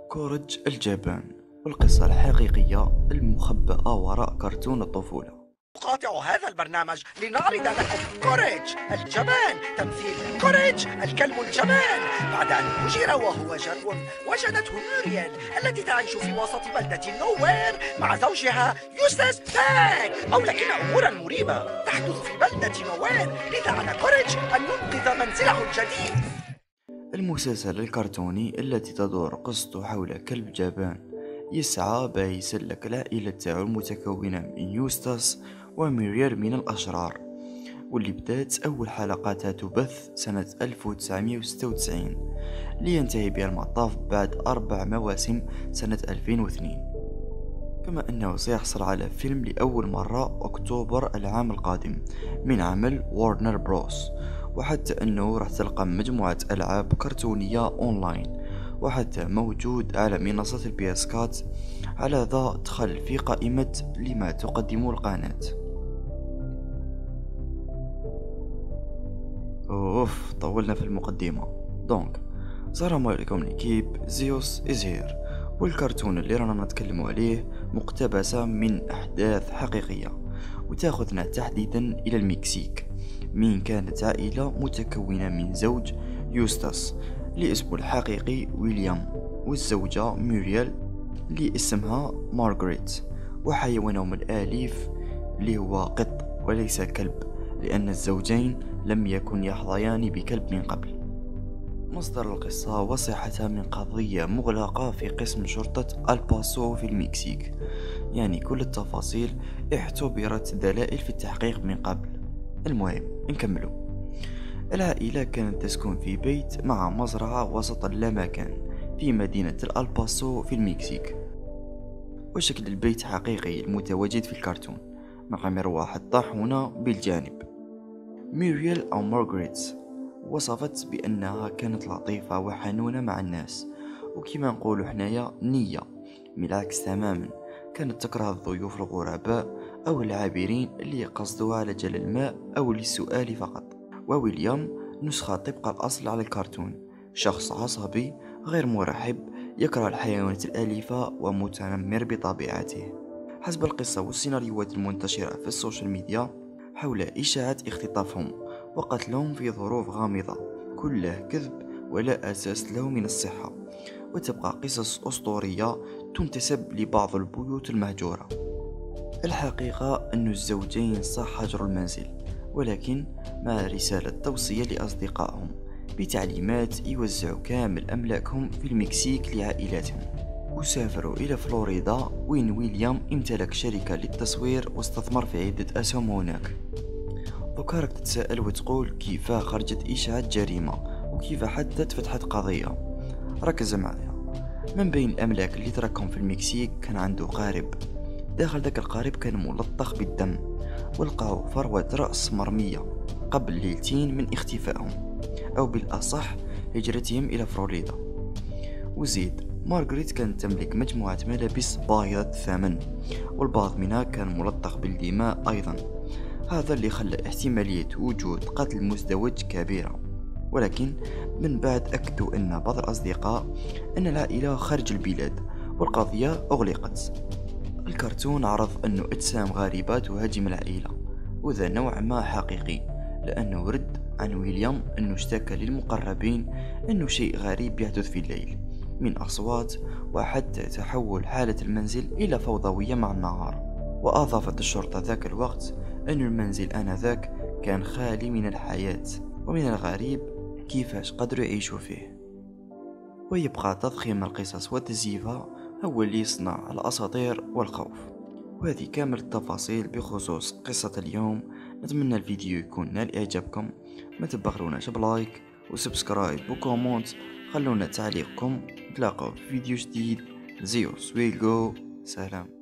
كورج الجبان، والقصة الحقيقية المخبأة وراء كرتون الطفولة. نقاطع هذا البرنامج لنعرض لكم كوريج الجبان، تمثيل كوريج الكلب الجبان. بعد أن هجر وهو جرو وجدته موريال التي تعيش في وسط بلدة نوير مع زوجها يوستاس باك. أو لكن أمورا مريبة تحدث في بلدة نوير، لذا على كوريج أن ينقذ منزله الجديد. المسلسل الكرتوني التي تدور قصته حول كلب جبان يسعى باش يسلك العائلة تاعو المتكونة من يوستاس وميريال من الأشرار، واللي بدات أول حلقاتها تبث سنة 1996 لينتهي بها المطاف بعد 4 مواسم سنة 2002. كما أنه سيحصل على فيلم لأول مرة أكتوبر العام القادم من عمل وارنر بروس، وحتى أنه راح تلقى مجموعة ألعاب كرتونية أونلاين، وحتى موجود على منصة البياسكات. على ذا دخل في قائمة لما تقدم القناة. أوف، طولنا في المقدمة. دونك السلام عليكم ليكيب، زيوس إزهير، والكرتون اللي رانا نتكلم عليه مقتبسة من أحداث حقيقية، وتاخذنا تحديدا إلى المكسيك، من كانت عائلة متكونة من زوج يوستاس اللي اسمه الحقيقي ويليام، والزوجة موريال اللي اسمها مارغريت، وحيوانهم الأليف اللي هو قط وليس كلب، لأن الزوجين لم يكن يحظيان بكلب من قبل. مصدر القصة وصحتها من قضية مغلقة في قسم شرطة الباسو في المكسيك، يعني كل التفاصيل اعتبرت دلائل في التحقيق من قبل. المهم نكملوا. العائلة كانت تسكن في بيت مع مزرعة وسط اللامكان في مدينة الباسو في المكسيك، وشكل البيت حقيقي المتواجد في الكرتون مع مروحة طاحونة بالجانب. ميريال أو مارغريت وصفت بأنها كانت لطيفة وحنونة مع الناس، وكما نقولوا حنايا نية، بالعكس تماما كانت تكره الضيوف الغرباء أو العابرين اللي يقصدوا على جل الماء أو للسؤال فقط. وويليام نسخة طبق الأصل على الكرتون، شخص عصبي غير مرحب، يكره الحيوانات الأليفة ومتنمر بطبيعته. حسب القصة والسيناريوهات المنتشرة في السوشيال ميديا حول إشاعة اختطافهم وقتلهم في ظروف غامضة كلها كذب ولا أساس له من الصحة، وتبقى قصص أسطورية تنتسب لبعض البيوت المهجورة. الحقيقة أن الزوجين صح هجروا المنزل، ولكن مع رسالة توصية لأصدقائهم بتعليمات يوزعوا كامل أملاكهم في المكسيك لعائلاتهم، وسافروا إلى فلوريدا وين ويليام امتلك شركة للتصوير واستثمر في عدة أسهم هناك. وكارك تتساءل وتقول كيف خرجت إشاعة جريمة وكيف حتى فتحت قضية. ركز معايا. من بين الأملاك اللي تركهم في المكسيك كان عنده قارب، داخل ذاك القارب كان ملطخ بالدم، ولقاو فروة رأس مرمية قبل ليلتين من اختفائهم، أو بالأصح هجرتهم إلى فلوريدا. وزيد مارغريت كانت تملك مجموعة ملابس باهظة الثمن، والبعض منها كان ملطخ بالدماء أيضا، هذا اللي خلى احتمالية وجود قتل مزدوج كبيرة. ولكن من بعد أكدوا أن بعض الأصدقاء أن العائلة خارج البلاد والقضية أغلقت. الكرتون عرض أنه أجسام غريبة تهاجم العائلة، وذا نوع ما حقيقي، لأنه رد عن ويليام أنه اشتكى للمقربين أنه شيء غريب يحدث في الليل من أصوات، وحتى تحول حالة المنزل إلى فوضوية مع النهار. وأضافت الشرطة ذاك الوقت أن المنزل آنذاك كان خالي من الحياة، ومن الغريب كيفاش قدروا يعيشوا فيه. ويبقى تضخيم القصص وتزييفها هو اللي يصنع الأساطير والخوف. وهذه كامل التفاصيل بخصوص قصة اليوم. نتمنى الفيديو يكون نال إعجابكم، ما تبخلوناش بلايك وسبسكرايب وكومنت، خلونا تعليقكم. نتلاقاو في فيديو جديد. زيوس ويل جو، سلام.